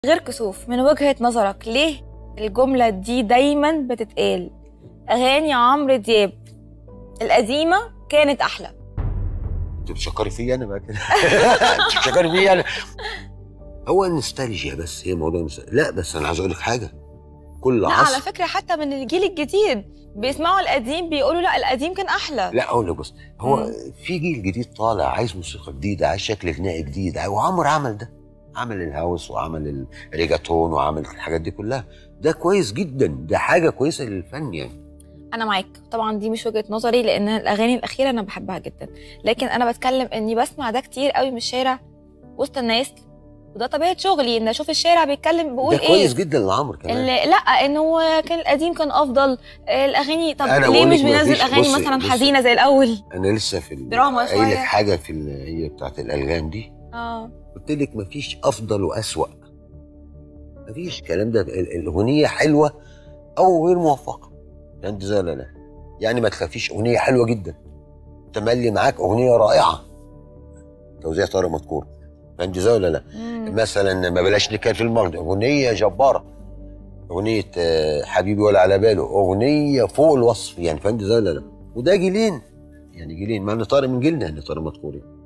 غير كسوف، من وجهة نظرك ليه الجملة دي دايما بتتقال؟ أغاني عمرو دياب القديمة كانت أحلى. انت بتشكري فيا انا بقى كده؟ بتشكري فيا انا؟ هو النوستالجيا بس، هي موضوع لا بس انا عايز اقول لك حاجه، كل لا عصر. على فكرة حتى من الجيل الجديد بيسمعوا القديم بيقولوا لا القديم كان أحلى. لا اقول لك بص، هو في جيل جديد طالع عايز موسيقى جديده، عايز شكل غنائي جديد، وعمرو عمل ده، عمل الهاوس وعمل الريجاتون وعمل الحاجات دي كلها، ده كويس جدا، ده حاجه كويسه للفن يعني. أنا معاك طبعا، دي مش وجهة نظري لأن الأغاني الأخيرة أنا بحبها جدا، لكن أنا بتكلم إني بسمع ده كتير قوي من الشارع وسط الناس، وده طبيعة شغلي إن أشوف الشارع بيتكلم بيقول ده كويس جدا لعمرو كمان. لا إنه كان القديم كان أفضل الأغاني. طب أنا ليه مش بقولك بينزل أغاني مثلا حزينة زي الأول؟ أنا لسه في دراما شوية. قايل لك حاجة في هي بتاعت الألغام دي. قلت لك مفيش أفضل وأسوأ، مفيش الكلام ده. الأغنية حلوة أو غير موفقة، أنت زي لا يعني ما تخافيش، أغنية حلوة جدا تملي معاك، أغنية رائعة توزيع طارق مدكور، أنت زي ولا لا؟ مثلا ما بلاش نتكلم في المرض، أغنية جبارة، أغنية حبيبي ولا على باله، أغنية فوق الوصف يعني، فأنت زي ولا لا؟ وده جيلين يعني، جيلين، مع إن طارق من جيلنا يعني، طارق مدكور يعني.